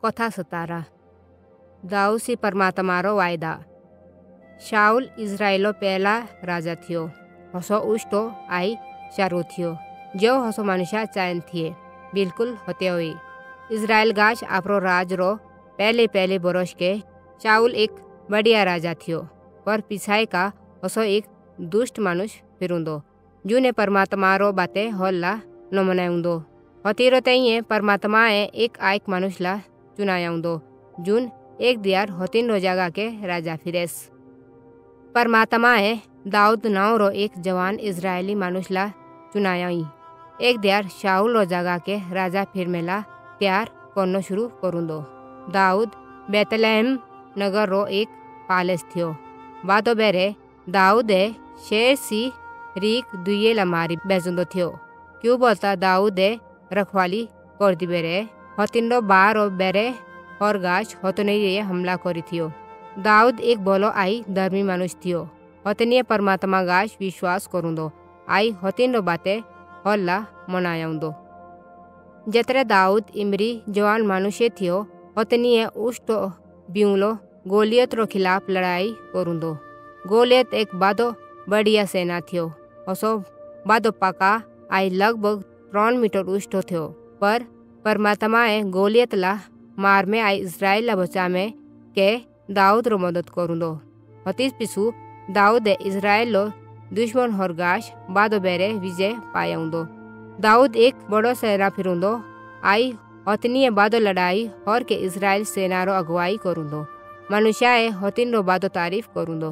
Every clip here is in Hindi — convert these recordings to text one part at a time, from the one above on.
कथा 17 दाऊद से परमात्मारो वायदा। शाउल इजरायलो पहला राजा थियो। हसो उष्टो आई चारो थियो जो हसो मनुष्य चाइन थिए बिल्कुल होते हुए इजराइल गाछ आपरो राज रो पहले बरस के शाउल एक बढ़िया राजा थियो। पर पिछाई का हसो एक दुष्ट मनुष्य फिरुंदो जूने परमात्मा रो बाते होला न मनाउंदो। हतीरो तइये परमात्माए एक आयक मनुष्यला चुनायाउंदो जून एक दियार हतीन रो जगह के राजा फिरेस। परमात्माए दाऊद नाव रो एक जवान इजरायली मनुष्यला चुनायाई। एक दियार शाउल रो जगह के राजा फिर मेला तैयार करनो शुरू करुंदो। दाऊद बेतलहम नगर रो एक पालेस थियो। बादो बेरे दाऊदे शेर सी रीक दुये लमारी बेजुंदो थियो। क्यों बोलता दाऊदे रखवाली कर दी बेरे हतिंडो बारो बेरे और गाछ हतनीय हमला करी थियो। दाऊद एक बोलो आई धर्मी मनुष्य थियो। हतनीय परमात्मा गाछ विश्वास करुंदो आई हतिंडो बाते हल्ला मनायाउंदो। जतरे दाऊद इमरी जवान मनुष्य थियो हतनीय उष्टो बिउलो गोलियत रो खिलाफ लड़ाई करुंदो। गोलियत एक बादो बढ़िया सेना थियो। हसो बादो पका आई लगभग 3 मीटर उष्टो थियो। पर परमात्माए गोलियत ला मार में आई इजराइल ला बचा में के दाऊद रो मदद करुंदो। हतीस पिसु दाऊद इजराइल लो दुश्मन हर गाछ बादो बेरे विजय पायाउंदो। दाऊद एक बड़ो सेना फिरुंदो आई हतनीय बादो लड़ाई हर के इजराइल सेना रो अगुवाई करुंदो। मनुष्याए हतिन रो बादो तारीफ करुंदो।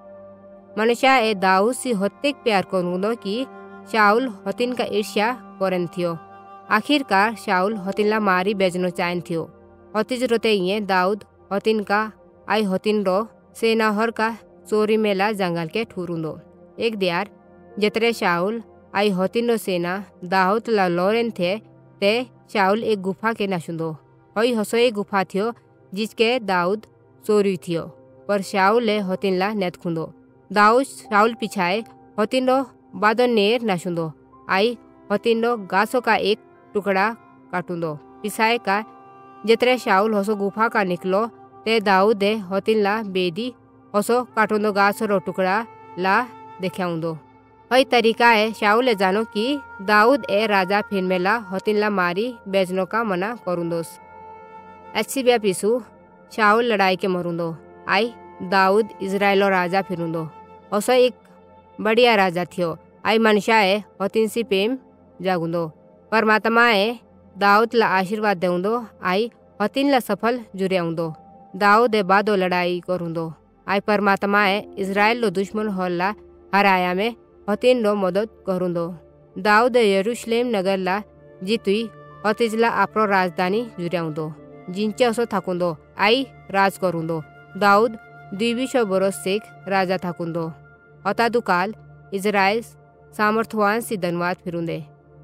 मनुष्याए दाऊद से हत्तेक प्यार करुंदो कि शाउल हतिन का ईर्ष्या करन थियो। आखिरकार शाउल हतिन ला मारी बेजनो चाइन थियो। हतिज रोते ये दाऊद हतिन का आई हतिन रो सेना हर का चोरी मेला जंगल के ठुरुंदो। एक दियार जतरे शाउल आई हतिन रो सेना दाऊद ला लोरेन थे ते शाउल एक गुफा के नशुंदो। हई हसो एक गुफा थियो जिसके दाऊद चोरी थियो। पर शाउल ले हतिन ला नेत खुंदो। दाऊद शाउल पिछाए हतिन रो बादो नेर नशुंदो आई हतिन रो गाछो का एक टुकड़ा काटुंदो। पिछाए का जतरे शाउल हसो गुफा का निकलो ते दाऊद दे हतिन ला बेदी हसो काटुंदो गाछो रो टुकड़ा ला देखाउंदो। हई तरीका है शाउल जानो कि दाऊद ए राजा फिर मेला हतिन ला मारी बेजनो का मना करुंदोस। अच्छी ब्या पिसु शाउल लड़ाई के मरुंदो आई दाऊद इजराइलो राजा फिरुंदो। हसो एक बढ़िया राजा थियो आई मनुष्याए हतिन सी प्रेम जागुंदो। परमात्माए दाऊद ला आशीर्वाद देउंदो आई हतिन ला सफल जुरियाउंदो। दाऊद ए बादो लड़ाई करुंदो आई परमात्माए इजराइल लो दुश्मन हल्ला हराया में हतिन रो मदद करुंदो। दाऊद यरूशलेम नगर ला जीतुई हतिज ला आपरो राजधानी जुरियाउंदो जिंचे हसो थाकुंदो आई राज करुंदो। दाऊद 200 बरस सेक राजा थाकुंदो। अतादुकाल इजराइल सामर्थवान सी धनवाद फिरुंदे।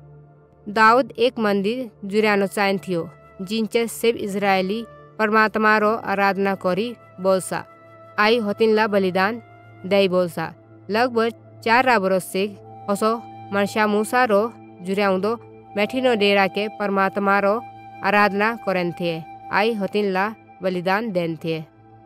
दाऊद एक मंदिर जुरियानो चाइन थियो जिंचे सब इजरायली परमात्मा रो आराधना करी बोलसा आई हतिन ला बलिदान दई बोलसा। लगभग 4 बरस से हसो मनशा मूसा रो जुरियाउंदो बैठिनो डेरा के परमात्मा रो आराधना करन थे आई हतिन ला बलिदान देन थे।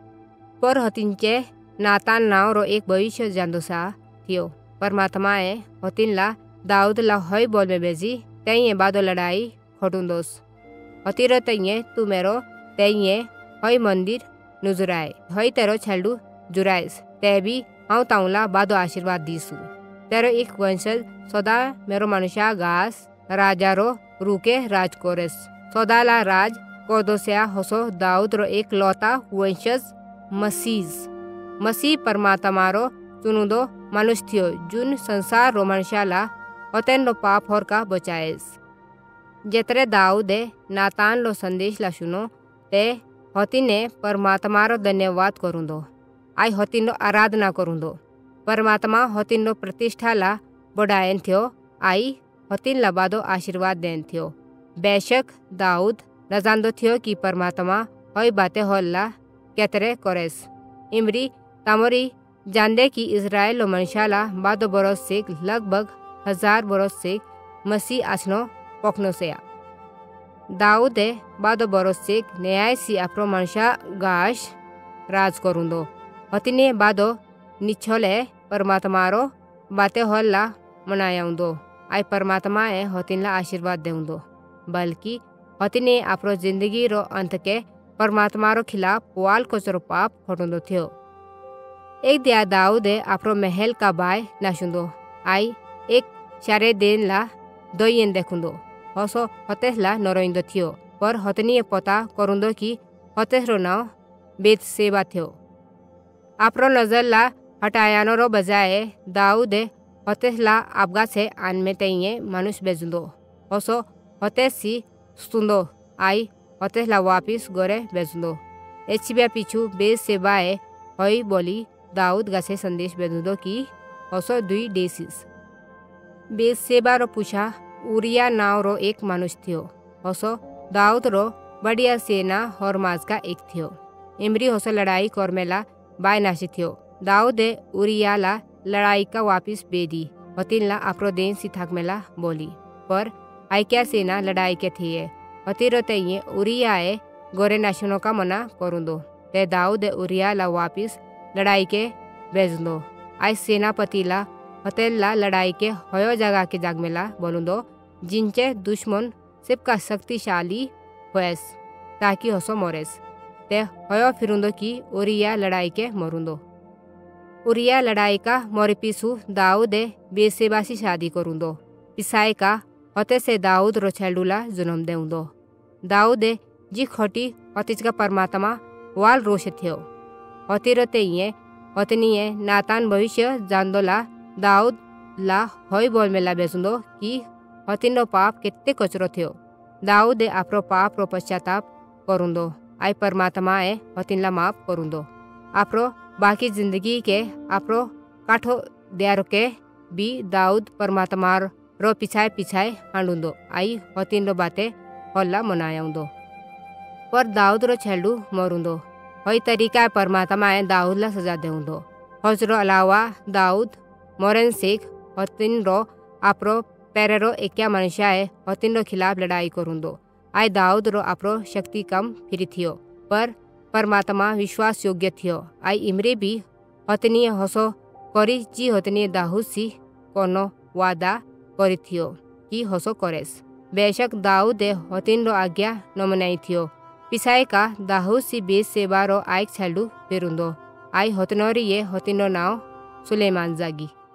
पर हतिनचे नातान नाव रो एक भविष्य जांदोसा थियो। परमात्माए हतिन ला दाऊद ला हई बोल में बेजी तइये बादो लड़ाई खटुंदोस। हतिरो तइये तू मेरो तइये हई मंदिर नुजुराए हई तेरो छेल्डू जुराइस ते भी हाउ ताउला बादो आशीर्वाद दीसु। तेरो एक वंशज सदा मेरो मनुष्य गास राजा रो रूके राज कोरेस। सदा ला राज कोदोस्या हसो दाऊद रो एक लौता वंशज मसीह परमात्मा रो चुनुदो मनुष्य थियो जुन संसार रो मनुष्य ला हतेन रो पाप होर का बचाएस। जतरे दाऊद नातान लो संदेश ला सुनो ते हतिने परमात्मा रो धन्यवाद करुंदो आई हतिन रो आराधना करुंदो। परमात्मा हतिन रो प्रतिष्ठा ला बढ़ाएन थियो आई हतिन ला बादो आशीर्वाद देन थियो। बेशक दाऊद न जांदो थियो कि परमात्मा हई बाते हल्ला केतरे करेस। इमरी तामरी जानदे कि इजराइल लो मनुष्याला बादो बरस से लगभग 1000 बरस से मसीह आसनो पखनो से। दाऊदे बादो बरोसेक न्याय सी आपरो मनशा गाश राज करुंदो हतिने बादो निछोले परमात्मारो बाते हल्ला मनायाउंदो आई परमात्मा ए हतिनला आशीर्वाद देउंदो बल्कि हतिने आपरो जिंदगी रो अंत के परमात्मारो खिलाफ वाल कचरो पाप हटुंदो थियो। एक दिया दाऊदे आपरो महल का बाय नाशुंदो आई एक शारे दिन ला दोयन देखुंदो हसो हतेसला नरोइंदो थियो पर हतनी पता करुंदो कि हतेसरो नाव बेतसेबा थियो। आपरो नजर ला हटायानो रो बजाय दाऊदे हतेसला आपगा से आनमे तइये मानुष बेजुंदो हसो हतेसी सुंदो आई हतेसला वापिस गोरे बेजुंदो एचिबिया पिछु बेतसेबाए हई बोली दाऊद गासे संदेश बेजुंदो कि हसो दुई डेसिस बेतसेबा रो पूछा उरिया नाव रो एक मानुष थियो हसो दाऊद रो बढ़िया सेना हरमाज का एक थियो इमरी हसो लड़ाई करमेला बाय नाशी थियो दाऊदे उरियाला लड़ाई का वापिस बेदी हतिनला आपरो देन सी थाकमेला बोली पर आइक्या सेना लड़ाई के थिए हतिरो तइये उरियाए गोरे नाशनो का मना करुंदो ते दाऊदे उरियाला वापिस लड़ाई के भेजुंदो आई सेनापतिला हतेला लड़ाई के हयो जगह के जागमेला बोलुंदो जिनचे दुश्मन सबका शक्तिशाली होएस ताकि हसो मोरेस ते हयो फिरुंदो की उरिया लड़ाई के मरुंदो उरिया लड़ाई का मोरे पिसु दाऊदे बेसेबासी शादी करुंदो पिसाई का हते से दाऊद रो छेलुला जन्म देउंदो दाऊदे जी खटी हतिज का परमात्मा वाल रोशे थियो हतिरते ये हतनीये नातान भविष्य जानदोला दाऊद ला हई बोल मेला बेसुंदो कि हतिनो पाप केते कचरो थियो दाऊदे आपरो पाप रो पश्चाताप करुंदो आई परमात्मा ए हतिनला माफ करुंदो आपरो बाकी जिंदगी के आपरो काठो द्यारो के भी दाऊद परमात्मा रो पिछाए पिछाए हांडुंदो आई हतिन रो बाते हल्ला मनायाउंदो पर दाऊद रो छेलडू मरुंदो हई तरीका परमात्मा ए दाऊद ला सजा देउंदो हजरो अलावा दाऊद मोरन सिख हतिन रो आपरो पेरेरो एक्या मनुष्याए हतिन रो खिलाफ लड़ाई करुंदो आई दाऊद रो आपरो शक्ति कम फिरी थियो पर परमात्मा विश्वास योग्य थियो आई इमरे भी हतनी हसो करी जी हतनी दाऊद सी कोनो वादा करी थियो कि हसो करेस बेशक दाऊदे हतिन रो आज्ञा नमनाई थियो पिसाई का दाऊद सी बेस सेवा रो आइक छेलडू पेरुंदो आई हतनोरी ये हतिन रो नाव सुलेमान जागी।